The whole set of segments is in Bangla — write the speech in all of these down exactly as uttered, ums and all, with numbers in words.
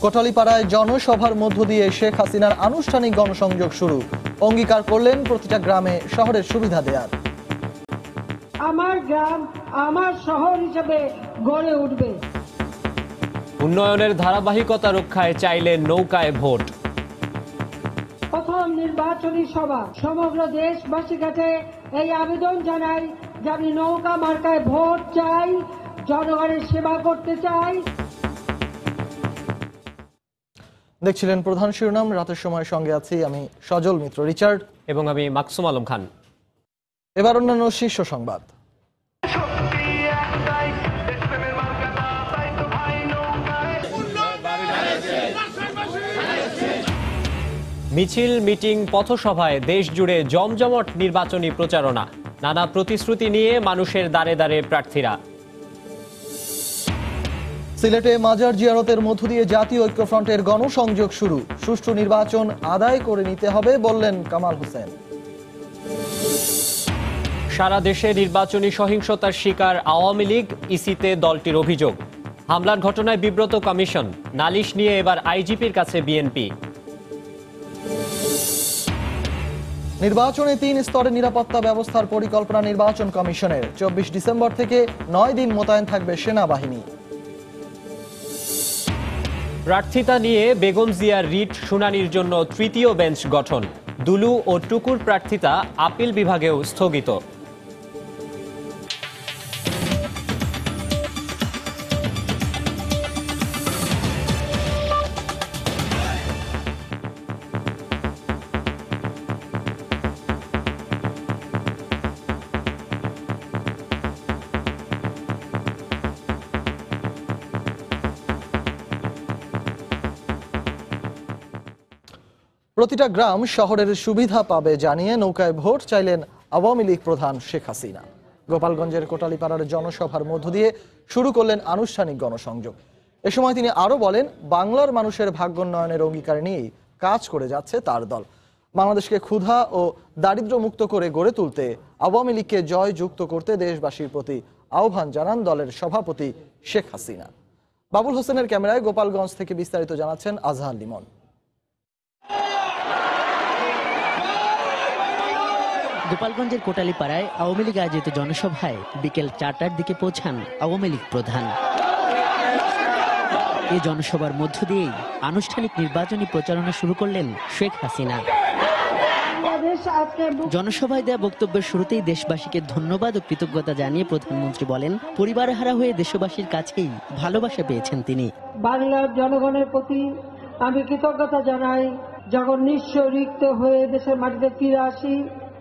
কোটালীপাড়ায় জনসভার মধ্য দিয়ে শেখ হাসিনার আনুষ্ঠানিক গণসংযোগ শুরু। অঙ্গীকার করলেন প্রতিটা গ্রামে শহরের সুবিধা দেওয়ার। আমার গ্রাম আমার শহর হিসেবে গড়ে উঠবে। উন্নয়নের ধারাবাহিকতা রক্ষায় চাইলেন নৌকায় ভোট। প্রথম নির্বাচনী সভা সমগ্র দেশবাসীর কাছে এই আবেদন জানাই যে আমি নৌকা মার্কায় ভোট চাই, জনগণের সেবা করতে চাই। দেখছিলেন প্রধান শিরোনাম। রাতের সময় সঙ্গে আছি আমি সজল মিত্র রিচার্ড এবং আমি মাকসুম আলম খান। এবার অন্যান্য শীর্ষ সংবাদ। মিছিল, মিটিং, পথসভায় দেশ জুড়ে জমজমট নির্বাচনী প্রচারণা। নানা প্রতিশ্রুতি নিয়ে মানুষের দ্বারে দ্বারে প্রার্থীরা। সিলেটে মাজার জিয়ারতের মধ্য দিয়ে জাতীয় ঐক্যফ্রন্টের গণসংযোগ শুরু। সুষ্ঠু নির্বাচন আদায় করে নিতে হবে বললেন কামাল হোসেন। সারা দেশে নির্বাচনী সহিংসতার শিকার আওয়ামী লীগ, ইসিতে দলটির অভিযোগ। হামলার ঘটনায় বিব্রত কমিশন, নালিশ নিয়ে এবার আইজিপির কাছে বিএনপি। নির্বাচনে তিন স্তরের নিরাপত্তা ব্যবস্থার পরিকল্পনা নির্বাচন কমিশনের। চব্বিশ ডিসেম্বর থেকে নয় দিন মোতায়েন থাকবে সেনাবাহিনী। প্রার্থিতা নিয়ে বেগম জিয়ার রিট শুনানির জন্য তৃতীয় বেঞ্চ গঠন। দুলু ও টুকুর প্রার্থিতা আপিল বিভাগেও স্থগিত। প্রতিটা গ্রাম শহরের সুবিধা পাবে জানিয়ে নৌকায় ভোট চাইলেন আওয়ামী লীগ প্রধান শেখ হাসিনা। গোপালগঞ্জের কোটালীপাড়ার জনসভার মধ্য দিয়ে শুরু করলেন আনুষ্ঠানিক গণসংযোগ। এ সময় তিনি আরো বলেন, বাংলার মানুষের ভাগ্যোন্নয়নের অঙ্গীকার নিয়েই কাজ করে যাচ্ছে তার দল। বাংলাদেশকে ক্ষুধা ও দারিদ্র্য মুক্ত করে গড়ে তুলতে আওয়ামী লীগকে জয় যুক্ত করতে দেশবাসীর প্রতি আহ্বান জানান দলের সভাপতি শেখ হাসিনা। বাবুল হোসেনের ক্যামেরায় গোপালগঞ্জ থেকে বিস্তারিত জানাচ্ছেন আজহার লিমন। গোপালগঞ্জের কোটালীপাড়ায় আওয়ামী লীগ আয়োজিত জনসভায় বিকেল চারটার দিকে পৌঁছান আওয়ামী লীগ প্রধান। এই জনসভার মধ্য দিয়েই আনুষ্ঠানিক নির্বাচনী প্রচারণা শুরু করলেন শেখ হাসিনা। জনসভায় দেয়া বক্তব্যের শুরুতেই দেশবাসীকে ধন্যবাদ ও কৃতজ্ঞতা জানিয়ে প্রধানমন্ত্রী বলেন, পরিবার হারা হয়ে দেশবাসীর কাছেই ভালোবাসা পেয়েছেন তিনি। বাংলার জনগণের প্রতি আমি কৃতজ্ঞতা জানাই। যখন নিঃস্ব রিক্ত হয়ে দেশের মাটিতে ফিরে আসি,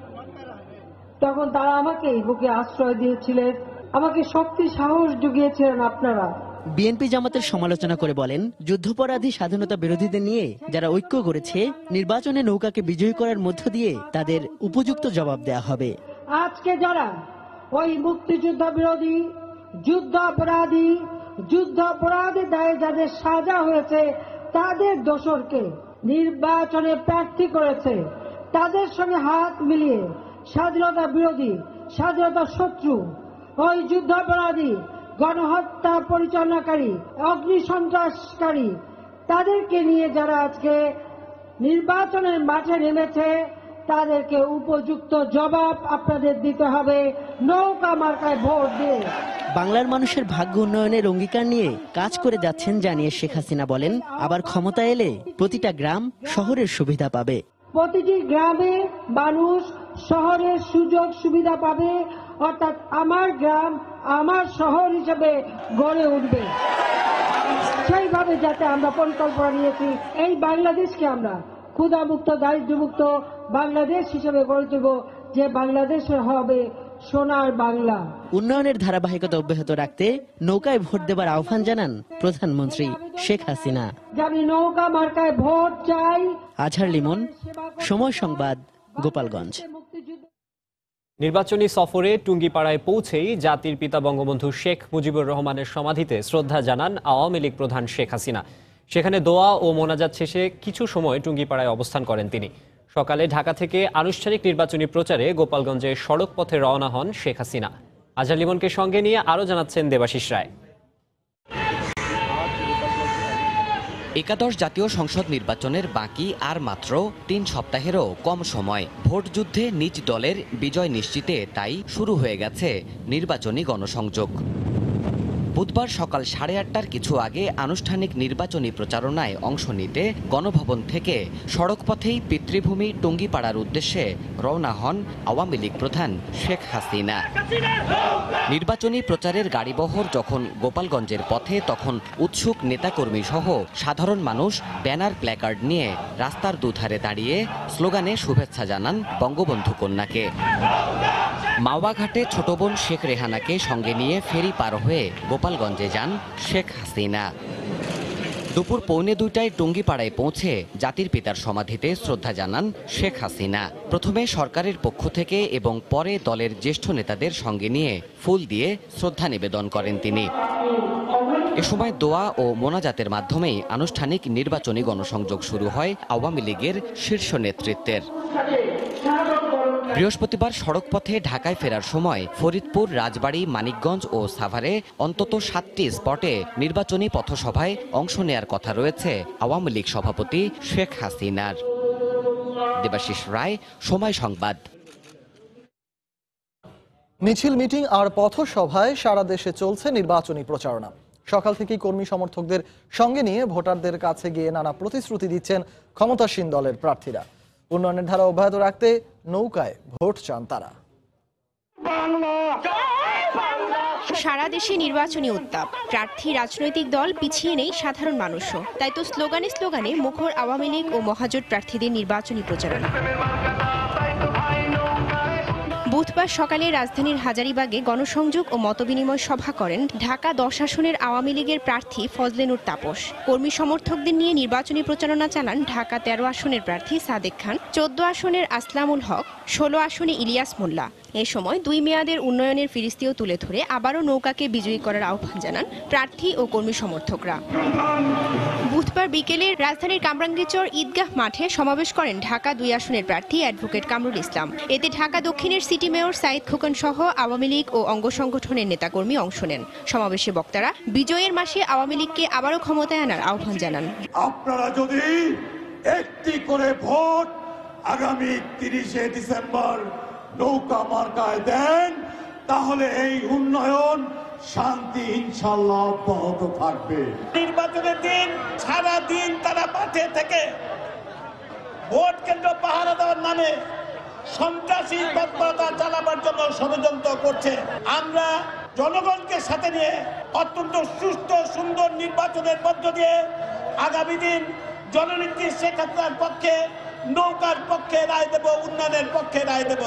তখন তারা আমাকে বুকে আশ্রয় দিয়েছিলেন, আমাকে শক্তি সাহস জুগিয়েছিলেন আপনারা। বিএনপি জামাতের সমালোচনা করে বলেন, যুদ্ধাপরাধী স্বাধীনতা বিরোধীদের নিয়ে যারা ঐক্য করেছে, নির্বাচনে নৌকাকে বিজয়ী করার মধ্য দিয়ে তাদের উপযুক্ত জবাব দেওয়া হবে। আজকে যারা ওই মুক্তিযুদ্ধ বিরোধী, যুদ্ধাপরাধী, যুদ্ধাপরাধী দায়ে যাদের সাজা হয়েছে, তাদের দোসরকে নির্বাচনে প্রার্থী করেছে, তাদের সঙ্গে হাত মিলিয়ে স্বাধীনতা বিরোধী, স্বাধীনতা শত্রু, ওই যুদ্ধাপরাধী, গণহত্যা পরিচালনাকারী, অগ্নি সন্ত্রাসকারী, তাদেরকে নিয়ে যারা আজকে নির্বাচনের মাঠে নেমেছে, তাদেরকে উপযুক্ত জবাব আপনাদের দিতে হবে নৌকা মার্কায় ভোট দিয়ে। বাংলার মানুষের ভাগ্য উন্নয়নের অঙ্গীকার নিয়ে কাজ করে যাচ্ছেন জানিয়ে শেখ হাসিনা বলেন, আবার ক্ষমতা এলে প্রতিটা গ্রাম শহরের সুবিধা পাবে। প্রতিটি গ্রামে মানুষ শহরের সুযোগ সুবিধা পাবে, অর্থাৎ আমার গ্রাম আমার শহর হিসেবে গড়ে উঠবে। সেইভাবে যাতে আমরা পরিকল্পনা নিয়েছি, এই বাংলাদেশকে আমরা ক্ষুধামুক্ত, দারিদ্র্যমুক্ত বাংলাদেশ হিসেবে গড়ে তুলব, যে বাংলাদেশের হবে সোনার বাংলা। উন্নয়নের ধারাবাহিকতা অব্যাহত রাখতে নৌকায় ভোট দেবার আহ্বান জানান প্রধানমন্ত্রী শেখ হাসিনা। আমি নৌকা মার্কায় ভোট চাই। আজহার লিমন, সময় সংবাদ, গোপালগঞ্জ। নির্বাচনী সফরে টুঙ্গিপাড়ায় পৌঁছেই জাতির পিতা বঙ্গবন্ধু শেখ মুজিবুর রহমানের সমাধিতে শ্রদ্ধা জানান আওয়ামী লীগ প্রধান শেখ হাসিনা। সেখানে দোয়া ও মোনাজাত শেষে কিছু সময় টুঙ্গিপাড়ায় অবস্থান করেন তিনি। সকালে ঢাকা থেকে আনুষ্ঠানিক নির্বাচনী প্রচারে গোপালগঞ্জে সড়ক পথে রওনা হন শেখ হাসিনা। আজহার লিমনকে সঙ্গে নিয়ে আরও জানাচ্ছেন দেবাশিস রায়। একাদশ জাতীয় সংসদ নির্বাচনের বাকি আর মাত্র তিন সপ্তাহেরও কম সময়। ভোট যুদ্ধে নিজ দলের বিজয় নিশ্চিতে তাই শুরু হয়ে গেছে নির্বাচনী গণসংযোগ। বুধবার সকাল সাড়ে আটটার কিছু আগে আনুষ্ঠানিক নির্বাচনী প্রচারণায় অংশ নিতে গণভবন থেকে সড়কপথেই পিতৃভূমি টুঙ্গিপাড়ার উদ্দেশ্যে রওনা হন আওয়ামী লীগ প্রধান শেখ হাসিনা। নির্বাচনী প্রচারের গাড়িবহর যখন গোপালগঞ্জের পথে, তখন উৎসুক নেতাকর্মী সহ সাধারণ মানুষ ব্যানার প্ল্যাকার্ড নিয়ে রাস্তার দুধারে দাঁড়িয়ে স্লোগানে শুভেচ্ছা জানান বঙ্গবন্ধু কন্যাকে। মাওয়াঘাটে ছোট বোন শেখ রেহানাকে সঙ্গে নিয়ে ফেরি পার হয়ে গোপালগঞ্জে যান শেখ হাসিনা। দুপুর পৌনে দুইটায় টুঙ্গিপাড়ায় পৌঁছে জাতির পিতার সমাধিতে শ্রদ্ধা জানান শেখ হাসিনা। প্রথমে সরকারের পক্ষ থেকে এবং পরে দলের জ্যেষ্ঠ নেতাদের সঙ্গে নিয়ে ফুল দিয়ে শ্রদ্ধা নিবেদন করেন তিনি। এ সময় দোয়া ও মোনাজাতের মাধ্যমেই আনুষ্ঠানিক নির্বাচনী গণসংযোগ শুরু হয় আওয়ামী লীগের শীর্ষ নেতৃত্বের। বৃহস্পতিবার সড়কপথে ঢাকায় ফেরার সময় ফরিদপুর, রাজবাড়ী, মানিকগঞ্জ ও সাভারে অন্তত সাতটি স্পটে নির্বাচনী পথসভায় অংশ নেয়ার কথা রয়েছে আওয়ামী লীগ সভাপতি শেখ হাসিনার। দেবাশিস রায়, সময় সংবাদ। মিছিল, মিটিং আর পথসভায় সারা দেশে চলছে নির্বাচনী প্রচারণা। সকাল থেকেই কর্মী সমর্থকদের সঙ্গে নিয়ে ভোটারদের কাছে গিয়ে নানা প্রতিশ্রুতি দিচ্ছেন ক্ষমতাসীন দলের প্রার্থীরা। উন্নয়নের ধারা অব্যাহত রাখতে নৌকায় ভোট চান তারা। সারা দেশে নির্বাচনী উত্তাপ, প্রার্থী, রাজনৈতিক দল পিছিয়ে নেই সাধারণ মানুষও। তাই তো স্লোগানে স্লোগানে মুখর আওয়ামী লীগ ও মহাজোট প্রার্থীদের নির্বাচনী প্রচারণা। বুধবার সকালে রাজধানীর হাজারীবাগে গণসংযোগ ও মতবিনিময় সভা করেন ঢাকা দশ আসনের আওয়ামী লীগের প্রার্থী ফজলে নূর তাপস। কর্মী সমর্থকদের নিয়ে নির্বাচনী প্রচারণা চালান ঢাকা তেরো আসনের প্রার্থী সাদেক খান, চোদ্দ আসনের আসলামুল হক, ষোলো আসনে ইলিয়াস মোল্লা। এ সময় দুই মেয়াদের উন্নয়নের ফিরিস্তিও তুলে ধরে আবারও নৌকাকে বিজয়ী করার আহ্বান জানান প্রার্থী ও কর্মী সমর্থকরা। বুধবার বিকেলে রাজধানীর কামরাঙ্গীরচর ঈদগাহ মাঠে সমাবেশ করেন ঢাকা দুই আসনের প্রার্থী অ্যাডভোকেট কামরুল ইসলাম। এতে ঢাকা দক্ষিণের সিটি মেয়র সাইদ খোকন সহ আওয়ামী লীগ ও অঙ্গ সংগঠনের নেতাকর্মী অংশ নেন। সমাবেশে বক্তারা বিজয়ের মাসে আওয়ামী লীগকে আবারও ক্ষমতায় আনার আহ্বান জানান। আপনারা যদি একটি করে ভোট আগামী তিরিশে ডিসেম্বর নৌকা মার্কায় দেন, তাহলে এই উন্নয়ন, শান্তি ইনশাল্লাহ অব্যাহত থাকবে। নির্বাচনের দিন সারা দিন তারা মাঠে থেকে ভোট কেন্দ্র পাহারা দেওয়ার নামে সন্ত্রাসী তৎপরতা চালাবার জন্য ষড়যন্ত্র করছে। আমরা জনগণকে সাথে নিয়ে অত্যন্ত সুস্থ সুন্দর নির্বাচনের মধ্য দিয়ে আগামী দিন জননেত্রী শেখ হাসিনার পক্ষে, নৌকার পক্ষে রায় দেব, উন্নয়নের পক্ষে রায় দেব।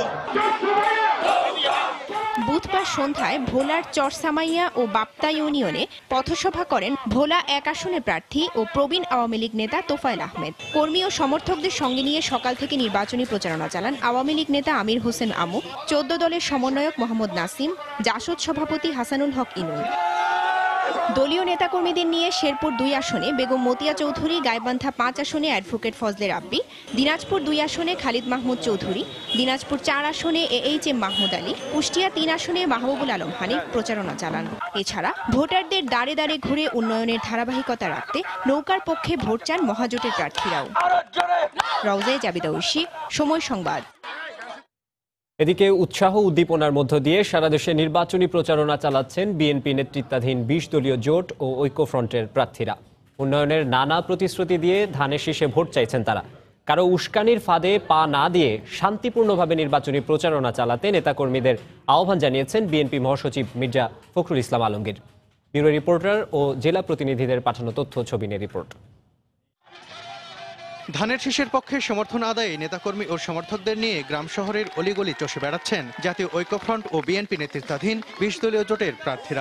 বুধবার সন্ধ্যায় ভোলার চরসামাইয়া ও বাপ্তা ইউনিয়নে পথসভা করেন ভোলা এক আসনের প্রার্থী ও প্রবীণ আওয়ামী লীগ নেতা তোফায়েল আহমেদ। কর্মী ও সমর্থকদের সঙ্গে নিয়ে সকাল থেকে নির্বাচনী প্রচারণা চালান আওয়ামী লীগ নেতা আমির হোসেন আমু, চোদ্দ দলের সমন্বয়ক মোহাম্মদ নাসিম, জাসদ সভাপতি হাসানুল হক ইনুন। দলীয় নেতাকর্মীদের নিয়ে শেরপুর দুই আসনে বেগম মতিয়া চৌধুরী, গাইবান্ধা পাঁচ আসনে অ্যাডভোকেট ফজলে রাব্বি, দিনাজপুর দুই আসনে খালিদ মাহমুদ চৌধুরী, দিনাজপুর চার আসনে A H M Mahmud Ali, Kushtia তিন আসনে মাহবুবুল আলম হানিফ প্রচারণা চালান। এছাড়া ভোটারদের দাঁড়ে দাঁড়ে ঘুরে উন্নয়নের ধারাবাহিকতা রাখতে নৌকার পক্ষে ভোট চান মহাজোটের প্রার্থীরাও। রওজায়ে জাবিদা ঐশী, সময় সংবাদ। এদিকে উৎসাহ উদ্দীপনার মধ্য দিয়ে সারা দেশে নির্বাচনী প্রচারণা চালাচ্ছেন বিএনপি নেতৃত্বাধীন বিশ দলীয় জোট ও ঐক্যফ্রন্টের প্রার্থীরা। উন্নয়নের নানা প্রতিশ্রুতি দিয়ে ধানের শীষে ভোট চাইছেন তারা। কারো উস্কানির ফাঁদে পা না দিয়ে শান্তিপূর্ণভাবে নির্বাচনী প্রচারণা চালাতে নেতাকর্মীদের আহ্বান জানিয়েছেন বিএনপি মহাসচিব মির্জা ফখরুল ইসলাম আলমগীর। ব্যুরো রিপোর্টার ও জেলা প্রতিনিধিদের পাঠানো তথ্য ছবি নিয়ে রিপোর্ট। ধানের শীষের পক্ষে সমর্থন আদায়ে নেতাকর্মী ও সমর্থকদের নিয়ে গ্রাম শহরের অলিগলি চষে বেড়াচ্ছেন জাতীয় ঐক্যফ্রন্ট ও বিএনপি নেতৃত্বাধীন বিশ দলীয় জোটের প্রার্থীরা।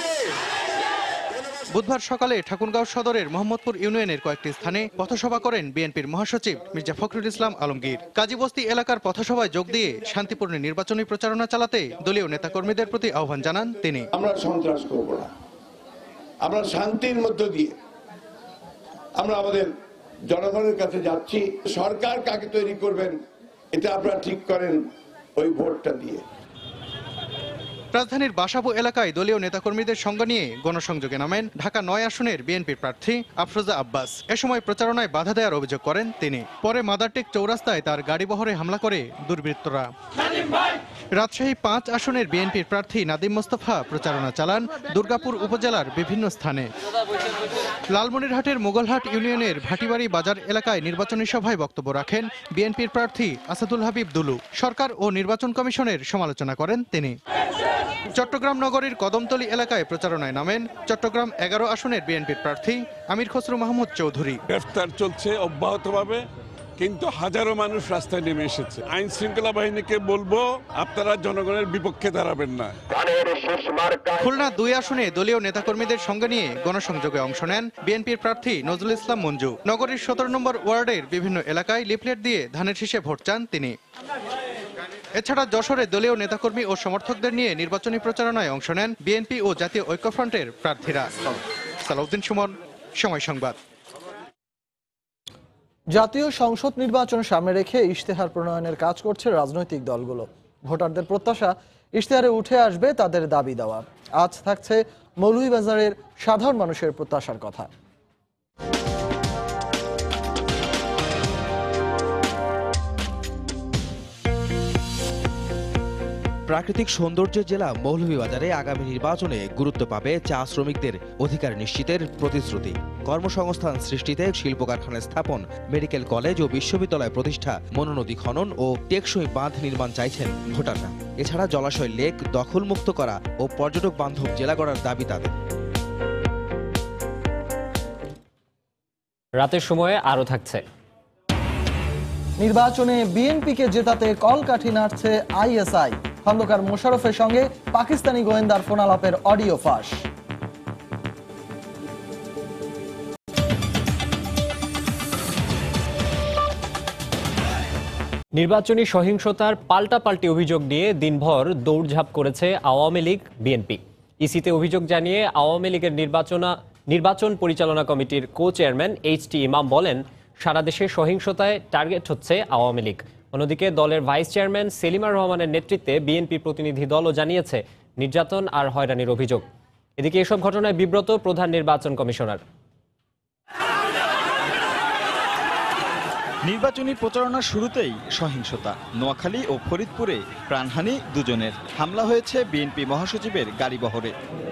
বুধবার সকালে ঠাকুরগাঁও সদরের মোহাম্মদপুর ইউনিয়নের কয়েকটি স্থানে পথসভা করেন বিএনপির মহাসচিব মির্জা ফখরুল ইসলাম আলমগীর। কাজীবস্তি এলাকার পথসভায় যোগ দিয়ে শান্তিপূর্ণ নির্বাচনী প্রচারণা চালাতে দলীয় নেতাকর্মীদের প্রতি আহ্বান জানান তিনি। আমরা সন্ত্রাস করব না, আমরা শান্তির মধ্য দিয়ে আমরা আমাদের জনগণের কাছে যাচ্ছি। সরকার কাকে তৈরি করবেন এটা আপনারা ঠিক করেন ওই ভোটটা দিয়ে। রাজধানীর বাসাবো এলাকায় দলীয় নেতাকর্মীদের সঙ্গ নিয়ে গণসংযোগে নামেন ঢাকা নয় আসনের বিএনপির প্রার্থী আফরোজা আব্বাস। এ সময় প্রচারণায় বাধা দেওয়ার অভিযোগ করেন তিনি। পরে মাদারটেক চৌরাস্তায় তার গাড়িবহরে হামলা করে দুর্বৃত্তরা। রাজশাহী পাঁচ আসনের বিএনপির প্রার্থী নাদিম মোস্তফা প্রচারণা চালান দুর্গাপুর উপজেলার বিভিন্ন স্থানে। লালমনিরহাটের মোগলহাট ইউনিয়নের ভাটিবাড়ি বাজার এলাকায় নির্বাচনী সভায় বক্তব্য রাখেন বিএনপির প্রার্থী আসাদুল হাবিব দুলু। সরকার ও নির্বাচন কমিশনের সমালোচনা করেন তিনি। চট্টগ্রাম নগরীর কদমতলী এলাকায় প্রচারণায় নামেন চট্টগ্রাম এগারো আসনের বিএনপির প্রার্থী আমির খসরু মাহমুদ চৌধুরী। গ্রেফতার চলছে অব্যাহতভাবে, কিন্তু হাজারো মানুষ রাস্তায় নেমে এসেছে। আইন শৃঙ্খলা বাহিনীকে বলবো, আপনারা জনগণের বিপক্ষে দাঁড়াবেন না। খুলনা দুই আসনে দলীয় নেতাকর্মীদের সঙ্গে নিয়ে গণসংযোগে অংশ নেন বিএনপির প্রার্থী নজরুল ইসলাম মঞ্জু। নগরীর সতেরো নম্বর ওয়ার্ডের বিভিন্ন এলাকায় লিফলেট দিয়ে ধানের শীষে ভোট চান তিনি। এছাড়া যশোরে দলীয় নেতাকর্মী ও সমর্থকদের নিয়ে নির্বাচনী প্রচারণায় অংশ নেন বিএনপি ও জাতীয় ঐক্যফ্রন্টের প্রার্থীরা। সালাউদ্দিন সুমন, সময় সংবাদ। জাতীয় সংসদ নির্বাচন সামনে রেখে ইশতেহার প্রণয়নের কাজ করছে রাজনৈতিক দলগুলো। ভোটারদের প্রত্যাশা, ইশতেহারে উঠে আসবে তাদের দাবি দেওয়া। আজ থাকছে মৌলভীবাজারের সাধারণ মানুষের প্রত্যাশার কথা। প্রাকৃতিক সৌন্দর্যের জেলা মৌলভীবাজারে আগামী নির্বাচনে গুরুত্ব পাবে চা শ্রমিকদের অধিকার নিশ্চিতের প্রতিশ্রুতি। কর্মসংস্থান সৃষ্টিতে শিল্প কারখানা স্থাপন, মেডিকেল কলেজ ও বিশ্ববিদ্যালয় প্রতিষ্ঠা, মনোনদী খনন ও টেকসই বাঁধ নির্মাণ চাইছেন ভোটাররা। এছাড়া জলাশয় লেক দখলমুক্ত করা ও পর্যটক বান্ধব জেলা গড়ার দাবি তাদের। রাতের সময়ে আরও থাকছে। নির্বাচনে বিএনপিকে জেতাতে কলকাঠি নাড়ছে আইএসআই। খন্দকার মোশাররফের সঙ্গে পাকিস্তানি গোয়েন্দার ফোনালাপের অডিও ফাঁস। নির্বাচনী সহিংসতার পাল্টাপাল্টি অভিযোগ নিয়ে দিনভর দৌড়ঝাঁপ করেছে আওয়ামী লীগ বিএনপি। ইসিতে অভিযোগ জানিয়ে আওয়ামী লীগের নির্বাচনা নির্বাচন পরিচালনা কমিটির কো চেয়ারম্যান এইচ টি ইমাম বলেন, সারা দেশে সহিংসতায় টার্গেট হচ্ছে আওয়ামী লীগ। অন্যদিকে দলের ভাইস চেয়ারম্যান সেলিমা রহমানের নেতৃত্বে বিএনপি প্রতিনিধি দলও জানিয়েছে নির্যাতন আর হয়রানির অভিযোগ। এদিকে এসব ঘটনায় বিব্রত প্রধান নির্বাচন কমিশনার। নির্বাচনী প্রচারণার শুরুতেই সহিংসতা। নোয়াখালী ও ফরিদপুরে প্রাণহানি দুজনের। হামলা হয়েছে বিএনপি মহাসচিবের গাড়িবহরে।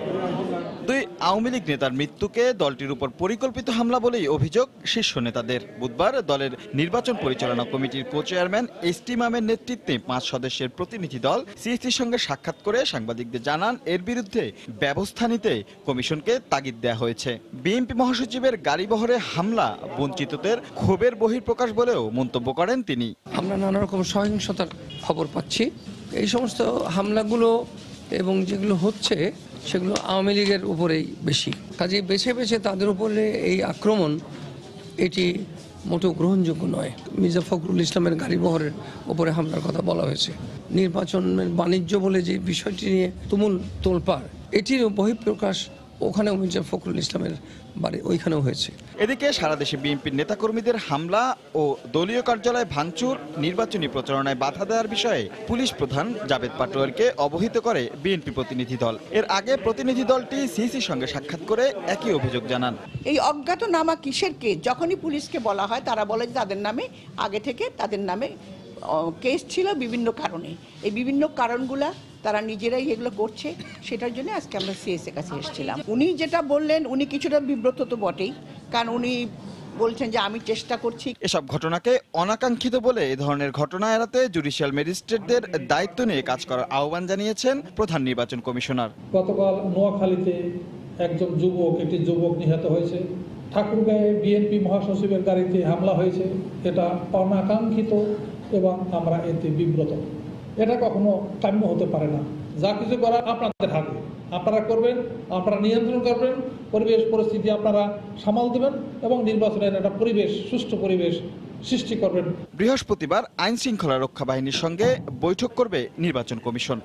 দুই আওয়ামী লীগ নেতার মৃত্যুকে দলটির উপর পরিকল্পিত হামলা বলেই অভিযোগ শীর্ষ নেতাদের। বুধবার দলের নির্বাচন পরিচালনা কমিটির কো চেয়ারম্যান এস টি ইমামের নেতৃত্বে পাঁচ সদস্যের প্রতিনিধি দল সিএসটির সঙ্গে সাক্ষাৎ করে সাংবাদিকদের জানান, এর বিরুদ্ধে ব্যবস্থা নিতে কমিশনকে তাগিদ দেওয়া হয়েছে। বিএনপি মহাসচিবের গাড়িবহরে হামলা বঞ্চিতদের ক্ষোভের বহিঃপ্রকাশ বলেও মন্তব্য করেন তিনি। আমরা নানা রকম সহিংসতার খবর পাচ্ছি। এই সমস্ত হামলাগুলো এবং যেগুলো হচ্ছে সেগুলো আওয়ামী লীগের উপরেই বেশি। কাজে বেছে বেছে তাদের উপরে এই আক্রমণ, এটি মোটেও গ্রহণযোগ্য নয়। মির্জা ফখরুল ইসলামের গাড়িবহরের উপরে হামলার কথা বলা হয়েছে। নির্বাচনের বাণিজ্য বলে যে বিষয়টি নিয়ে তুমুল তোলপাড়, এটির বহিঃপ্রকাশ ওখানেও মির্জা ফখরুল ইসলামের বাড়ি ওইখানেও হয়েছে। এদিকে সারা দেশে বিএনপির নেতাকর্মীদের হামলা ও দলীয় কার্যালয় ভাঙচুর, নির্বাচনী প্রচারণায় বাধা দেওয়ার বিষয়ে পুলিশ প্রধান জাবেদ পাটোয়ারকে অবহিত করে বিএনপি প্রতিনিধি দল। এর আগে প্রতিনিধি দলটি সিসির সঙ্গে সাক্ষাৎ করে একই অভিযোগ জানান। এই অজ্ঞাতনামা কিসের কেস? যখনই পুলিশকে বলা হয় তারা বলে যে তাদের নামে আগে থেকে তাদের নামে কেস ছিল বিভিন্ন কারণে। এই বিভিন্ন কারণগুলা তারা নিজেরাই এগুলো করছে, সেটার জন্য আজকে আমরা সিএস এর কাছে এসেছিলাম। উনি যেটা বললেন, উনি কিছুটা বিব্রত তো বটেই, কারণ উনি বলছেন যে আমি চেষ্টা করছি। এসব ঘটনাকে অনাকাঙ্ক্ষিত বলে এ ধরনের ঘটনা এড়াতে জুডিশিয়াল ম্যাজিস্ট্রেটদের দায়িত্ব নিয়ে কাজ করার আহ্বান জানিয়েছেন প্রধান নির্বাচন কমিশনার। গতকাল নোয়াখালীতে একজন যুবক একটি যুবক নিহত হয়েছে। ঠাকুরগাঁয়ে বিএনপি মহাসচিবের গাড়িতে হামলা হয়েছে। এটা অনাকাঙ্ক্ষিত এবং আমরা এতে বিব্রত। এটা কখনো কাম্য হতে পারে না। যা কিছু করার আপনাদের হাতে, আপনারা করবেন, আপনারা নিয়ন্ত্রণ করবেন, পরিবেশ পরিস্থিতি আপনারা সামাল দেবেন এবং নির্বাচনের একটা পরিবেশ, সুষ্ঠু পরিবেশ সৃষ্টি করবেন। বৃহস্পতিবার আইন শৃঙ্খলা রক্ষা বাহিনীর সঙ্গে বৈঠক করবে নির্বাচন কমিশন।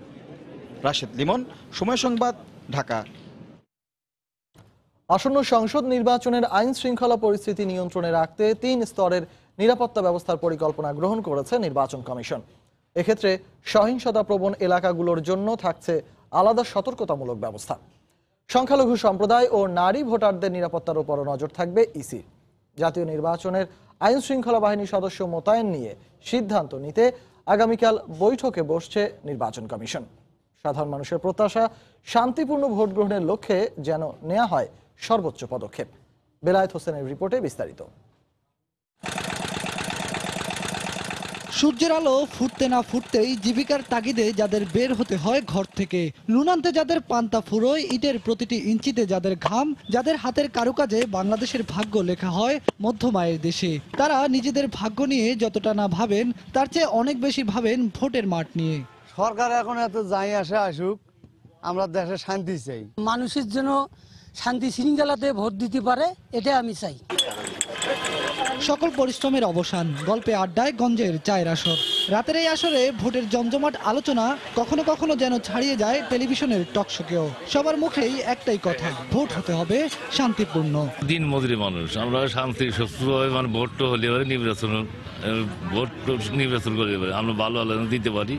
রাশেদ লিমন, সময় সংবাদ, ঢাকা। আসন্ন সংসদ নির্বাচনের আইন শৃঙ্খলা পরিস্থিতি নিয়ন্ত্রণে রাখতে তিন স্তরের নিরাপত্তা ব্যবস্থার পরিকল্পনা গ্রহণ করেছে নির্বাচন কমিশন। এক্ষেত্রে সহিংসতা প্রবণ এলাকাগুলোর জন্য থাকছে আলাদা সতর্কতামূলক ব্যবস্থা। সংখ্যালঘু সম্প্রদায় ও নারী ভোটারদের নিরাপত্তার উপর নজর থাকবে ইসি। জাতীয় নির্বাচনের আইন শৃঙ্খলা বাহিনী সদস্য মোতায়েন নিয়ে সিদ্ধান্ত নিতে আগামীকাল বৈঠকে বসছে নির্বাচন কমিশন। সাধারণ মানুষের প্রত্যাশা, শান্তিপূর্ণ ভোট গ্রহণের লক্ষ্যে যেন নেওয়া হয় সর্বোচ্চ পদক্ষেপ। বেলায়েত হোসেনের রিপোর্টে বিস্তারিত। সূর্যের আলো ফুটতে না ফুটতেই জীবিকার তাগিদে যাদের বের হতে হয় ঘর থেকে, লুনান্তে যাদের পান্তা ফুরোয়, ইটের প্রতিটি ইঞ্চিতে যাদের ঘাম, যাদের হাতের কারুকাজে বাংলাদেশের ভাগ্য লেখা হয় মধ্যমায়ের দেশে, তারা নিজেদের ভাগ্য নিয়ে যতটা না ভাবেন তার চেয়ে অনেক বেশি ভাবেন ভোটের মাঠ নিয়ে। সরকার এখন এত যাই আসে আসুক, আমরা দেশে শান্তি চাই। মানুষের জন্য শান্তি শৃঙ্খলাতে ভোট দিতে পারে, এটা আমি চাই। সকল পরিশ্রমের অবসান, গল্পে আড্ডায় গঞ্জের চায়ের আসর। রাতের এই আসরে ভোটের জমজমাট আলোচনা কখনো কখনো যেন ছাড়িয়ে যায় টেলিভিশনের টকশোকেও। সবার মুখেই একটাই কথা, ভোট হতে হবে শান্তিপূর্ণ। দিন মজুরি মানুষ, আমরা শান্তি সুস্থভাবে মানে ভোট হলে নির্বাচন ভোট নির্বাচন করে আমরা ভালো আলোচনা দিতে পারি।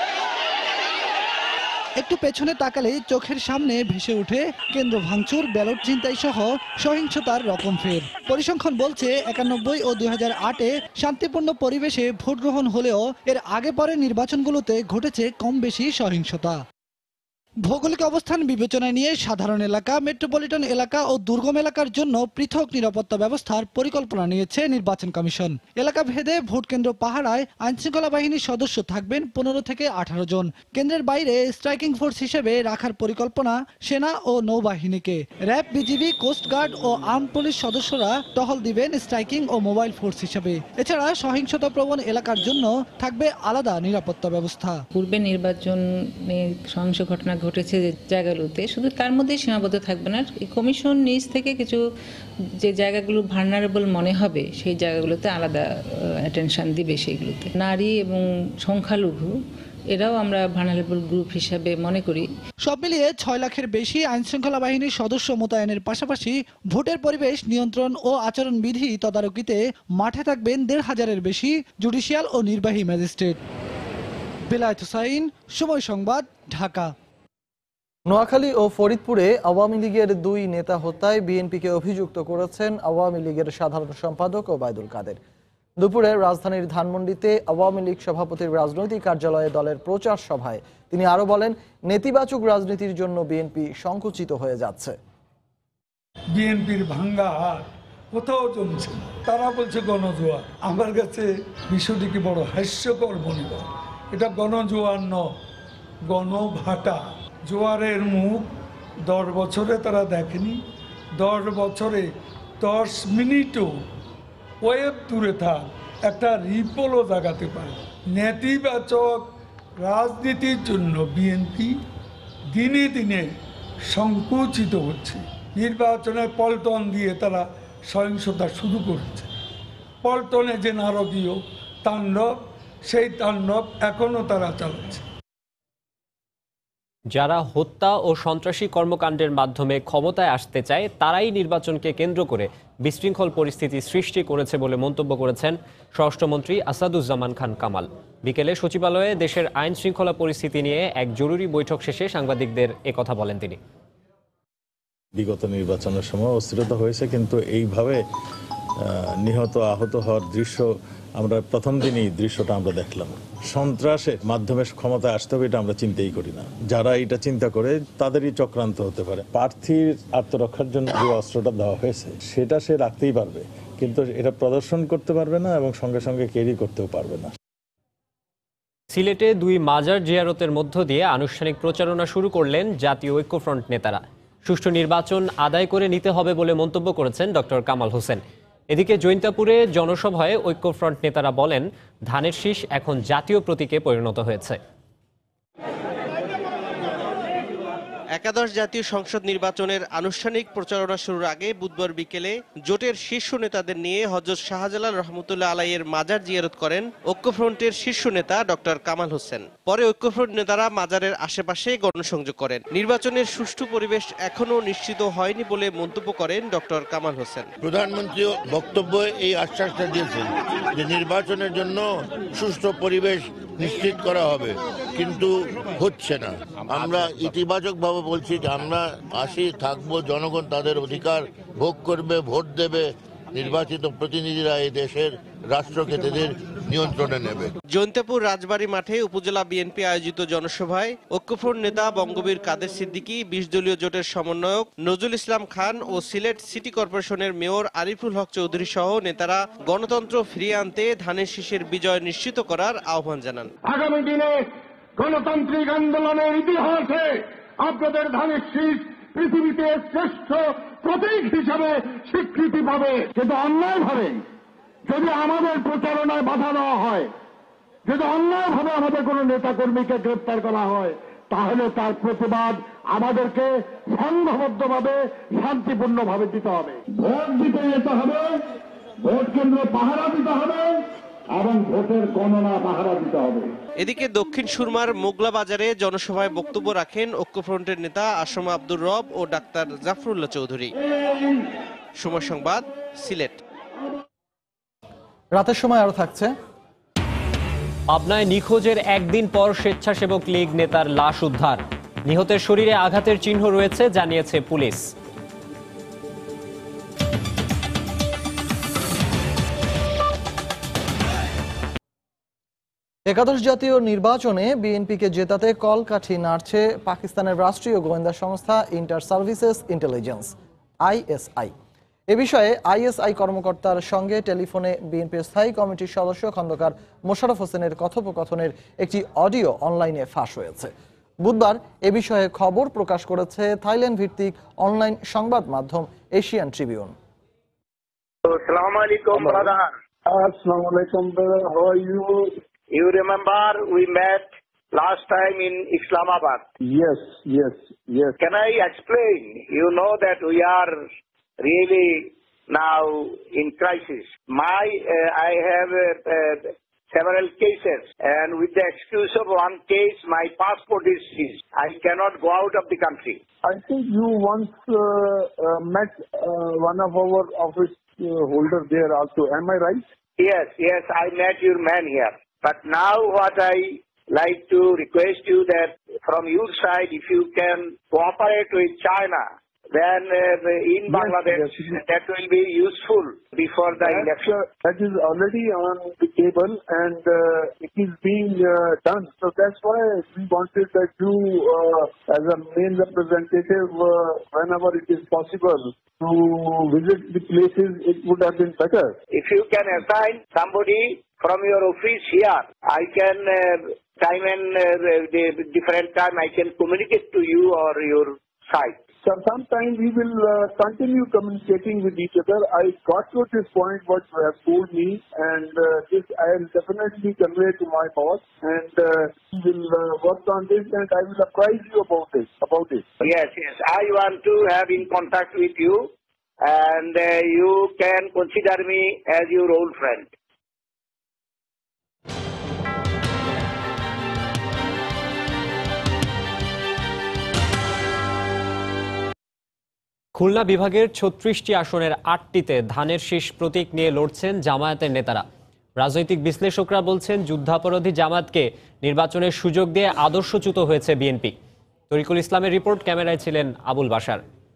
একটু পেছনে তাকালে চোখের সামনে ভেসে ওঠে কেন্দ্র ভাঙচুর, ব্যালট ছিনতাই সহ সহিংসতার রকম ফের। পরিসংখ্যান বলছে একানব্বই ও দুই হাজার আটে শান্তিপূর্ণ পরিবেশে ভোট গ্রহণ হলেও এর আগে পরে নির্বাচনগুলোতে ঘটেছে কম বেশি সহিংসতা। ভৌগোলিক অবস্থান বিবেচনায় নিয়ে সাধারণ এলাকা, মেট্রোপলিটন এলাকা ও দুর্গম এলাকার জন্য পৃথক নিরাপত্তা ব্যবস্থার পরিকল্পনা নিয়েছে নির্বাচন কমিশন। এলাকা ভেদে ভোট কেন্দ্র পাহারায় আইনশৃঙ্খলা বাহিনীর সদস্য থাকবেন পনেরো থেকে আঠারো জন। কেন্দ্রের বাইরে স্ট্রাইকিং ফোর্স হিসেবে রাখার পরিকল্পনা সেনা ও নৌবাহিনীকে। র্যাব, বিজিবি, কোস্টগার্ড ও আর্ম পুলিশ সদস্যরা টহল দিবেন স্ট্রাইকিং ও মোবাইল ফোর্স হিসেবে। এছাড়া সহিংসতা প্রবণ এলাকার জন্য থাকবে আলাদা নিরাপত্তা ব্যবস্থা। পূর্বে নির্বাচনে সহিংস ঘটনা ঘটেছে যে জায়গাগুলোতে, শুধু তার মধ্যেই সীমাবদ্ধ থাকবে না, এই কমিশন নিজ থেকে কিছু যে জায়গাগুলো ভালনারেবল মনে হবে সেই জায়গাগুলোতে আলাদা অ্যাটেনশন দিবে। সেইগুলোতে নারী এবং সংখ্যালঘু এরাও আমরা ভালনারেবল গ্রুপ হিসাবে মনে করি। সব মিলিয়ে ছয় লাখের বেশি আইনশৃঙ্খলা বাহিনীর সদস্য মোতায়েনের পাশাপাশি ভোটের পরিবেশ নিয়ন্ত্রণ ও আচরণবিধি তদারকিতে মাঠে থাকবেন দেড় হাজারের বেশি জুডিশিয়াল ও নির্বাহী ম্যাজিস্ট্রেট। বেলায়েত হোসাইন, সময় সংবাদ, ঢাকা। নোয়াখালী ও ফরিদপুরে আওয়ামী লীগের দুই নেতা হত্যায় বিএনপিকে অভিযুক্ত করেছেন আওয়ামী লীগের সাধারণ সম্পাদক ওবায়দুল কাদের। দুপুরে রাজধানীর ধানমন্ডিতে আওয়ামী লীগ সভাপতির রাজনৈতিক কার্যালয়ে দলের প্রচার সভায় তিনি আরো বলেন, নেতিবাচক রাজনীতির জন্য বিএনপি সংকুচিত হয়ে যাচ্ছে। বিএনপির ভাঙ্গা হাত কোথাও জমছে, তারা বলছে গণজোয়ার। আমার কাছে বিষয়টিকে বড় হাস্যকর মনে হয়। এটা গণজোয়ার নয়, গণভাটা। জোয়ারের মুখ দশ বছরে তারা দেখেনি। দশ বছরে দশ মিনিটও ওয়েব দূরে থাক একটা রিপোলও জাগাতে পারে। নেতিবাচক রাজনীতির জন্য বিএনপি দিনে দিনে সংকুচিত হচ্ছে। নির্বাচনে পল্টন দিয়ে তারা সহিংসতা শুরু করেছে। পল্টনে যে নারকীয় তাণ্ডব, সেই তাণ্ডব এখনও তারা চালাচ্ছে। যারা হত্যা ও সন্ত্রাসী কর্মকাণ্ডের মাধ্যমে ক্ষমতায় আসতে চায় তারাই নির্বাচনকে কেন্দ্র করে বিশৃঙ্খল পরিস্থিতি সৃষ্টি করেছে বলে মন্তব্য করেছেন স্বরাষ্ট্রমন্ত্রী আসাদুজ্জামান খান কামাল। বিকেলে সচিবালয়ে দেশের আইন শৃঙ্খলা পরিস্থিতি নিয়ে এক জরুরি বৈঠক শেষে সাংবাদিকদের একথা বলেন তিনি। বিগত নির্বাচনের সময় অস্থিরতা হয়েছে, কিন্তু এইভাবে নিহত আহত হওয়ার দৃশ্য আমরা প্রথম দিনই দৃশ্যটা আমরা দেখলাম। সন্ত্রাসের মাধ্যমে ক্ষমতায় আসতে হবে এটা আমরা চিন্তাই করি না। যারা এটা চিন্তা করে তাদেরই চক্রান্ত হতে পারে। প্রার্থীর আত্মরক্ষার জন্য যে অস্ত্রটা দেওয়া হয়েছে সেটা সে রাখতেই পারবে, কিন্তু এটা প্রদর্শন করতে পারবে না এবং সঙ্গে সঙ্গে ক্যারি করতেও পারবে না। সিলেটে দুই মাজার জিয়ারতের মধ্য দিয়ে আনুষ্ঠানিক প্রচারণা শুরু করলেন জাতীয় ঐক্যফ্রন্ট নেতারা। সুষ্ঠু নির্বাচন আদায় করে নিতে হবে বলে মন্তব্য করেছেন ডক্টর কামাল হোসেন। এদিকে জৈন্তাপুরে জনসভায় ঐক্যফ্রন্ট নেতারা বলেন, ধানের শীষ এখন জাতীয় প্রতীকে পরিণত হয়েছে। একাদশ জাতীয় সংসদ নির্বাচনের আনুষ্ঠানিক প্রচারণা শুরুর আগে বুধবার বিকেলে জোটের শীর্ষ নেতাদের নিয়ে হযরত শাহজালাল রহমতুল্লাহ আলাইয়ের মাজার জিয়ারত করেন ঐক্যফ্রন্টের শীর্ষ নেতা ডক্টর কামাল হোসেন। পরে ঐক্যফ্রন্ট নেতারা মাজারের আশেপাশে গণসংযোগ করেন। নির্বাচনের সুষ্ঠু পরিবেশ এখনো নিশ্চিত হয়নি বলে মন্তব্য করেন ডক্টর কামাল হোসেন। প্রধানমন্ত্রী বক্তব্যে এই আশ্বাসটা দিয়েছেন যে নির্বাচনের জন্য সুষ্ঠু পরিবেশ নিশ্চিত করা হবে। কিন্তু হচ্ছে না। আমরা ইতিবাচকভাবে বলছি যে আমরা আসি থাকবো, জনগণ তাদের অধিকার ভোগ করবে, ভোট দেবে, নির্বাচিত প্রতিনিধিরা এই দেশের রাষ্ট্রকে তাদের নিয়ন্ত্রণে নেবে। জৈন্তাপুর রাজবাড়ী মাঠে উপজেলা বিএনপি আয়োজিত জনসভায় ঐক্যফ্রন্ট নেতা বঙ্গবীর কাদের সিদ্দিকী, বিশ দলীয় জোটের সমন্বয়ক নজরুল ইসলাম খান ও সিলেট সিটি কর্পোরেশনের মেয়র আরিফুল হক চৌধুরী সহ নেতারা গণতন্ত্র ফিরিয়ে আনতে ধানের শীষের বিজয় নিশ্চিত করার আহ্বান জানান। আগামী দিনে গণতান্ত্রিক আন্দোলনের ইতিহাসে আপনাদের ধানের শীষ পৃথিবীতে শ্রেষ্ঠ প্রতীক হিসাবে স্বীকৃতি পাবে। কিন্তু অন্যায়ভাবে যদি আমাদের প্রচারণায় বাধা দেওয়া হয়, যদি অন্যায়ভাবে আমাদের কোনো নেতাকর্মীকে গ্রেপ্তার করা হয়, তাহলে তার প্রতিবাদ আমাদেরকে সংঘবদ্ধভাবে শান্তিপূর্ণভাবে দিতে হবে। ভোট দিতে যেতে হবে, ভোট কেন্দ্র পাহারা দিতে হবে এবং ভোটের গণনা পাহারা দিতে হবে। এদিকে দক্ষিণ সুরমার মোগলা বাজারে জনসভায় বক্তব্য রাখেন ঐক্যফ্রন্টের নেতা আসম আব্দুর রব ও ডাক্তার জাফরুল্লাহ চৌধুরী। সময় সংবাদ, সিলেট। রাতের সময় আরো থাকছে। পাবনায় নিখোঁজের একদিন পর স্বেচ্ছাসেবক লীগ নেতার লাশ উদ্ধার। নিহতের শরীরে আঘাতের চিহ্ন রয়েছে জানিয়েছে পুলিশ। একাদশ জাতীয় নির্বাচনে বিএনপিকে জেতাতে কলকাঠি নাড়ছে পাকিস্তানের রাষ্ট্রীয় গোয়েন্দা সংস্থা ইন্টার সার্ভিসেস ইন্টেলিজেন্স আইএসআই। এ বিষয়ে আইএসআই কর্মকর্তার সঙ্গে টেলিফোনে বিএনপির স্থায়ী কমিটির সদস্য খন্দকার মোশাররফ হোসেনের কথোপকথনের একটি অডিও অনলাইনে ফাঁস হয়েছে। বুধবার এ বিষয়ে খবর প্রকাশ করেছে থাইল্যান্ড ভিত্তিক অনলাইন সংবাদ মাধ্যম Asian Tribune. Assalamu alaikum, brother. Assalamu alaikum, brother. How are you? You remember we met last time in Islamabad? Yes, yes, yes. Can I explain? You know that we are really now in crisis. My, uh, I have uh, uh, several cases, and with the excuse of one case, my passport is seized. I cannot go out of the country. I think you once uh, uh, met uh, one of our office uh, holder there also. Am I right? Yes, yes, I met your man here. But now what I like to request you that from your side, if you can cooperate with China, then uh, in yes, Bangladesh, yes, that will be useful before the that, election. Uh, that is already on the table and uh, it is being uh, done. So that's why we wanted that you, uh, as a main representative, uh, whenever it is possible, to visit the places, it would have been better. If you can assign somebody from your office here, I can, uh, time and uh, the different time, I can communicate to you or your site. So sometime we will uh, continue communicating with each other. I got to this point what you have told me, and uh, this I will definitely convey to my boss, and uh, we will uh, work on this, and I will apprise you about this. About this. Yes, yes. I want to have in contact with you, and uh, you can consider me as your old friend. Khulna বিভাগের ছত্রিশটি আসনের আটটিতে ধানের শীষ প্রতীক নিয়ে লড়ছেন জামায়াতের নেতারা। রাজনৈতিক বিশ্লেষকরা বলছেন যুদ্ধাপরাধী জামায়াতকে নির্বাচনের সুযোগ দিয়ে আদর্শচ্যুত হয়েছে বিএনপি। তরিকুল ইসলামের রিপোর্ট, ক্যামেরায় ছিলেন আবুল বাশার।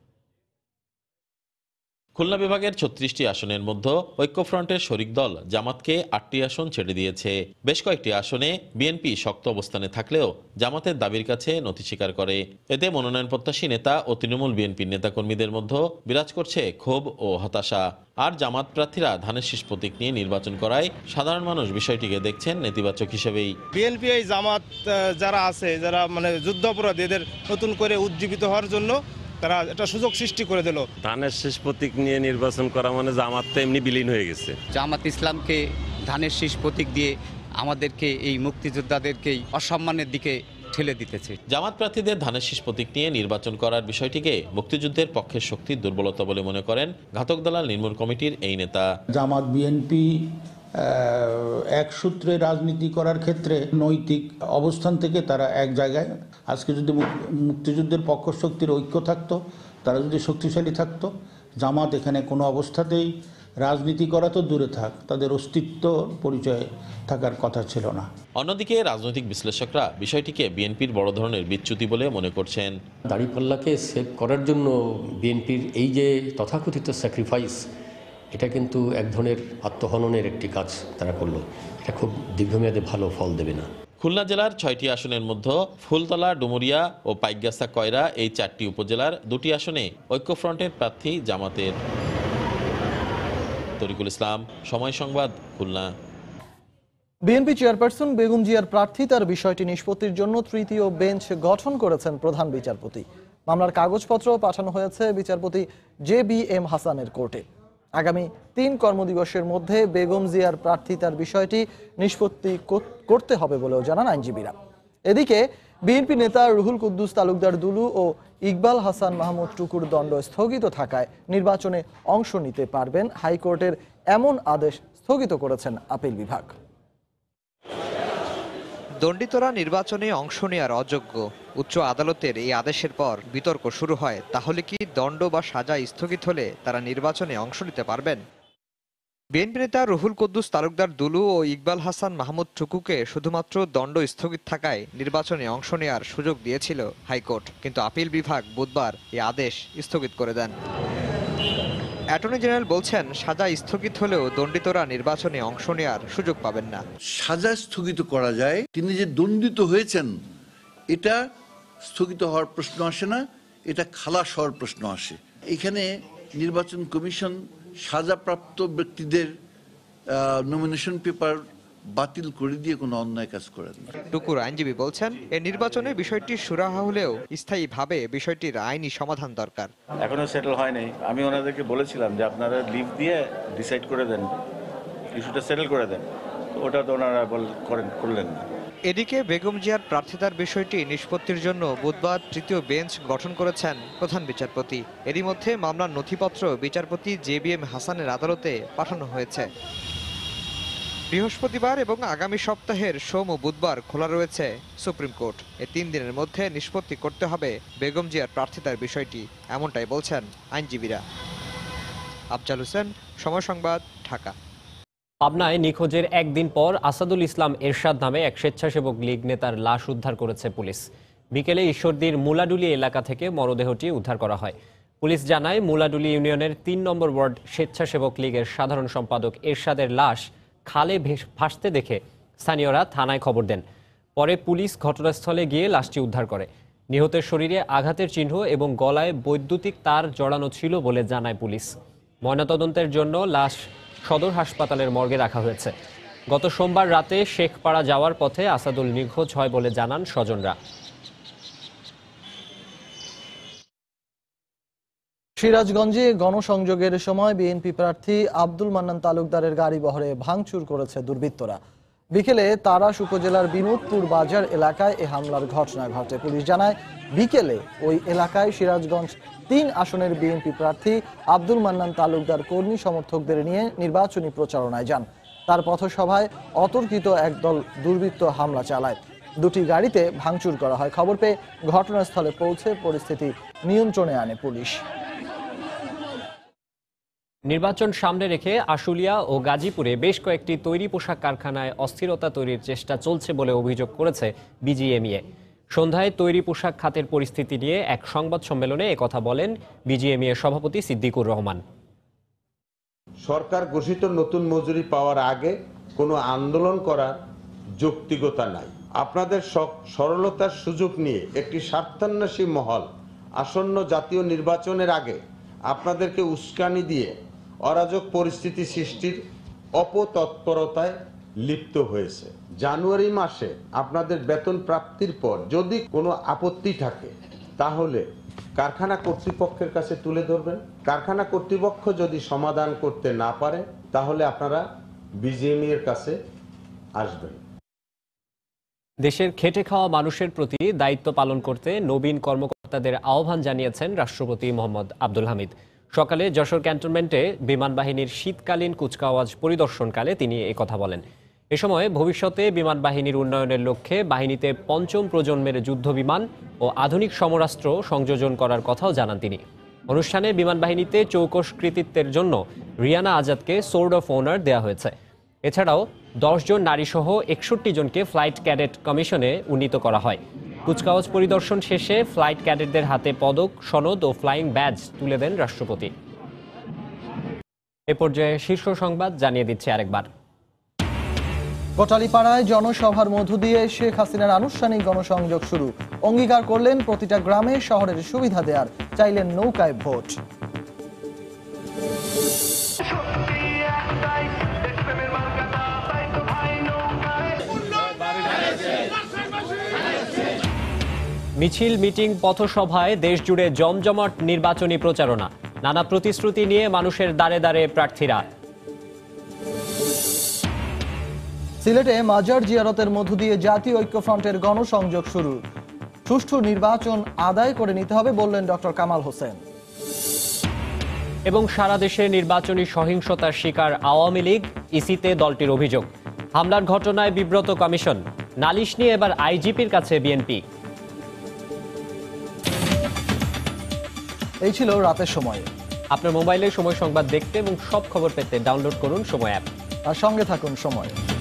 খুলনা বিভাগের ছত্রিশটি আসনের মধ্যে ঐক্যফ্রন্টের শরিক দল জামাতকে আটটি আসন ছেড়ে দিয়েছে। বেশ কয়েকটি আসনে বিএনপি শক্ত অবস্থানে থাকলেও জামাতের দাবির কাছে নথি স্বীকার করে। এতে মনোনয়ন প্রত্যাশী নেতা ও তৃণমূল বিএনপির নেতাকর্মীদের মধ্যে বিরাজ করছে ক্ষোভ ও হতাশা। আর জামাত প্রার্থীরা ধানের শীষ প্রতীক নিয়ে নির্বাচন করায় সাধারণ মানুষ বিষয়টিকে দেখছেন নেতিবাচক হিসেবেই। বিএনপি এই জামাত যারা আছে, যারা মানে যুদ্ধাপরাধী, এদের নতুন করে উজ্জীবিত হওয়ার জন্য তারা একটা সুযোগ সৃষ্টি করে দিল। ধানের শীষ প্রতীক নিয়ে নির্বাচন করা মানে জামাত তো এমনি বিলীন হয়ে গেছে। জামাত ইসলামকে ধানের শীষ প্রতীক দিয়ে আমাদেরকে এই মুক্তিযোদ্ধাদেরকেই অসম্মানের দিকে ঠেলে দিতেছে। জামাত প্রার্থীদের ধানের শীষ প্রতীক নিয়ে নির্বাচন করার বিষয়টিকে মুক্তিযুদ্ধের পক্ষের শক্তির দুর্বলতা বলে মনে করেন ঘাতক দালাল নির্মূল কমিটির এই নেতা। জামাত বিএনপি এক সূত্রে রাজনীতি করার ক্ষেত্রে নৈতিক অবস্থান থেকে তারা এক জায়গায়। আজকে যদি মুক্তিযুদ্ধের পক্ষ শক্তির ঐক্য থাকতো, তারা যদি শক্তিশালী থাকতো, জামাত এখানে কোনো অবস্থাতেই রাজনীতি করা তো দূরে থাক, তাদের অস্তিত্ব পরিচয় থাকার কথা ছিল না। অন্যদিকে রাজনৈতিক বিশ্লেষকরা বিষয়টিকে বিএনপির বড় ধরনের বিচ্যুতি বলে মনে করছেন। দাড়িপাল্লাকে সেভ করার জন্য বিএনপির এই যে তথাকথিত স্যাক্রিফাইস, এটা কিন্তু এক ধরনের আত্মহননের একটি কাজ তারা করলো। এটা খুব দীর্ঘমেয়াদে ভালো ফল দেবে না। খুলনা জেলার ছয়টি আসনের মধ্যে ফুলতলা, ডুমুরিয়া ও পাইকগাছা, কয়রা এই চারটি উপজেলার দুটি আসনে ঐক্যফ্রন্টের প্রার্থী জামাতের। তরিকুল ইসলাম, সময় সংবাদ, খুলনা। বিএনপি চেয়ারপারসন বেগম জিয়ার প্রার্থিতার বিষয়টি নিষ্পত্তির জন্য তৃতীয় বেঞ্চ গঠন করেছেন প্রধান বিচারপতি। মামলার কাগজপত্র পাঠানো হয়েছে বিচারপতি জে বি এম হাসানের কোর্টে। আগামী তিন কর্মদিবসের মধ্যে বেগম জিয়ার প্রার্থিতার বিষয়টি নিষ্পত্তি করতে হবে বলেও জানান আইনজীবীরা। এদিকে বিএনপি নেতা রুহুল কুদ্দুস তালুকদার দুলু ও ইকবাল হাসান মাহমুদ টুকুর দণ্ড স্থগিত থাকায় নির্বাচনে অংশ নিতে পারবেন, হাইকোর্টের এমন আদেশ স্থগিত করেছেন আপিল বিভাগ। দণ্ডিতরা নির্বাচনে অংশ নেওয়ার অযোগ্য। উচ্চ আদালতের এই আদেশের পর বিতর্ক শুরু হয়, তাহলে কি দণ্ড বা সাজা স্থগিত হলে তারা নির্বাচনে অংশ নিতে পারবেন? বিএনপি নেতা রুহুল কুদ্দুস তালুকদার দুলু ও ইকবাল হাসান মাহমুদ টুকুকে শুধুমাত্র দণ্ড স্থগিত থাকায় নির্বাচনে অংশ নেওয়ার সুযোগ দিয়েছিল হাইকোর্ট, কিন্তু আপিল বিভাগ বুধবার এই আদেশ স্থগিত করে দেন। অ্যাটর্নি জেনারেল বলছেন, সাজা স্থগিত হলেও দণ্ডিতরা নির্বাচনে অংশ নেওয়ার সুযোগ পাবেন না। সাজা স্থগিত করা যায়, তিনি যে দণ্ডিত হয়েছেন এটা স্থগিত হওয়ার প্রশ্ন আসে না, এটা খালাস হওয়ার প্রশ্ন আসে। এখানে নির্বাচন কমিশন সাজাপ্রাপ্ত ব্যক্তিদের নমিনেশন পেপার বাতিল করে দিয়ে কোনো অন্যায় কাজ করেন না। টুকুর আইনজীবী বলছেন, এই নির্বাচনে বিষয়টি সুরাহা হলেও স্থায়ীভাবে বিষয়টির আইনি সমাধান দরকার। এখনো সেটেল হয়নি। আমি ওনাদেরকে বলেছিলাম যে আপনারা লিভ দিয়ে ডিসাইড করে দেন, ইস্যুটা সেটেল করে দেন, ওটা তো ওনারা করেন করলেন না। এদিকে বেগম জিয়ার প্রার্থিতার বিষয়টি নিষ্পত্তির জন্য বুধবার তৃতীয় বেঞ্চ গঠন করেছেন প্রধান বিচারপতি। এরই মধ্যে মামলার নথিপত্র বিচারপতি জে বি এম হাসানের আদালতে পাঠানো হয়েছে। বৃহস্পতিবার এবং আগামী সপ্তাহের সোম ও বুধবার খোলা রয়েছে সুপ্রিম কোর্ট। এই তিন দিনের মধ্যে নিষ্পত্তি করতে হবে বেগম জিয়ার প্রার্থিতার বিষয়টি, এমনটাই বলছেন আইনজীবীরা। আফজাল হোসেন, সময় সংবাদ, ঢাকা। পাবনায় নিখোঁজের একদিন পর আসাদুল ইসলাম এরশাদ নামে এক স্বেচ্ছাসেবক লীগ নেতার লাশ উদ্ধার করেছে পুলিশ। বিকেলে ঈশ্বরদীর মুলাডুলি এলাকা থেকে মরদেহটি উদ্ধার করা হয়। পুলিশ জানায়, মুলাডুলি ইউনিয়নের তিন নম্বর ওয়ার্ড স্বেচ্ছাসেবক লীগের সাধারণ সম্পাদক এরশাদের লাশ খালে ভাসতে দেখে স্থানীয়রা থানায় খবর দেন। পরে পুলিশ ঘটনাস্থলে গিয়ে লাশটি উদ্ধার করে। নিহতের শরীরে আঘাতের চিহ্ন এবং গলায় বৈদ্যুতিক তার জড়ানো ছিল বলে জানায় পুলিশ। ময়নাতদন্তের জন্য লাশ সদর হাসপাতালের মর্গে রাখা হয়েছে। গত সোমবার রাতে শেখপাড়া যাওয়ার পথে আসাদুল নিখোঁজ হয় বলে জানান স্বজনরা। সিরাজগঞ্জে গণসংযোগের সময় বিএনপি প্রার্থী আব্দুল মান্নান তালুকদারের গাড়ি বহরে ভাঙচুর করেছে দুর্বৃত্তরা। বিকেলে তারাস উপজেলার বিনোদপুর বাজার এলাকায় এ হামলার ঘটনা ঘটে। পুলিশ জানায়, বিকেলে ওই এলাকায় সিরাজগঞ্জ তিন আসনের বিএনপি প্রার্থী আব্দুল মান্নান তালুকদার কর্মী সমর্থকদের নিয়ে নির্বাচনী প্রচারণায় যান। তার পথসভায় অতর্কিত একদল দুর্বৃত্ত হামলা চালায়। দুটি গাড়িতে ভাঙচুর করা হয়। খবর পেয়ে ঘটনাস্থলে পৌঁছে পরিস্থিতি নিয়ন্ত্রণে আনে পুলিশ। নির্বাচন সামনে রেখে আশুলিয়া ও গাজীপুরে বেশ কয়েকটি তৈরি পোশাক কারখানায় অস্থিরতা তৈরির চেষ্টা চলছে বলে অভিযোগ করেছে বিজিএমইএ। সন্ধ্যায় তৈরি পোশাক খাতের পরিস্থিতি নিয়ে এক সংবাদ সম্মেলনে একথা বলেন বিজিএমইএ সভাপতি সিদ্দিকুর রহমান। সরকার ঘোষিত নতুন মজুরি পাওয়ার আগে কোনো আন্দোলন করার যৌক্তিকতা নাই। আপনাদের সরলতার সুযোগ নিয়ে একটি স্বার্থান্বেষী মহল আসন্ন জাতীয় নির্বাচনের আগে আপনাদেরকে উস্কানি দিয়ে অরাজক পরিস্থিতি সৃষ্টির অপতৎপরতায় লিপ্ত হয়েছে। জানুয়ারি মাসে আপনাদের বেতন প্রাপ্তির পর যদি কোনো আপত্তি থাকে তাহলে কারখানা কর্তৃপক্ষের কাছে তুলে ধরবেন। কারখানা কর্তৃপক্ষ যদি সমাধান করতে না পারে তাহলে আপনারা বিজিএমই এর কাছে আসবেন। দেশের খেটে খাওয়া মানুষের প্রতি দায়িত্ব পালন করতে নবীন কর্মকর্তাদের আহ্বান জানিয়েছেন রাষ্ট্রপতি মোহাম্মদ আব্দুল হামিদ। সকালে যশোর ক্যান্টনমেন্টে বিমান বাহিনীর শীতকালীন কুচকাওয়াজ পরিদর্শনকালে তিনি একথা বলেন। এ সময় ভবিষ্যতে বিমান বাহিনীর উন্নয়নের লক্ষ্যে বাহিনীতে পঞ্চম প্রজন্মের যুদ্ধ বিমান ও আধুনিক সমরাস্ত্র সংযোজন করার কথাও জানান তিনি। অনুষ্ঠানে বিমান বাহিনীতে চৌকস কৃতিত্বের জন্য রিয়ানা আজাদকে সোর্ড অফ অনার দেওয়া হয়েছে। এছাড়াও দশ জন নারী সহ একষট্টি জনকে ফ্লাইট ক্যাডেট কমিশনে উন্নীত করা হয়। কুচকাওয়াজ পরিদর্শন শেষে ফ্লাইট ক্যাডেটদের হাতে পদক, সনদ ও ফ্লাইং ব্যাজ তুলে দেন রাষ্ট্রপতি। এ পর্যায়ে শীর্ষ সংবাদ জানিয়ে দিচ্ছে আরেকবার। কোটালীপাড়ায় জনসভার মধ্য দিয়ে শেখ হাসিনার আনুষ্ঠানিক গণসংযোগ শুরু। অঙ্গীকার করলেন প্রতিটা গ্রামে শহরের সুবিধা দেওয়ার, চাইলেন নৌকায় ভোট। মিছিল, মিটিং, পথসভায় দেশ জুড়ে জমজমাট নির্বাচনী প্রচারণা। নানা প্রতিশ্রুতি নিয়ে মানুষের দ্বারে দ্বারে প্রার্থীরা। সিলেটে মাজার জিয়ারতের মধ্য দিয়ে জাতীয় ঐক্যফ্রন্টের গণসংযোগ শুরু। সুষ্ঠু নির্বাচন আদায় করে নিতে হবে বললেন ডক্টর কামাল হোসেন। এবং সারা দেশে নির্বাচনী সহিংসতার শিকার আওয়ামী লীগ, ইসিতে দলটির অভিযোগ। হামলার ঘটনায় বিব্রত কমিশন, নালিশ নিয়ে এবার আইজিপির কাছে বিএনপি। এই ছিল রাতের সময়। আপনার মোবাইলে সময় সংবাদ দেখতে এবং সব খবর পেতে ডাউনলোড করুন সময় অ্যাপ। আর সঙ্গে থাকুন সময়।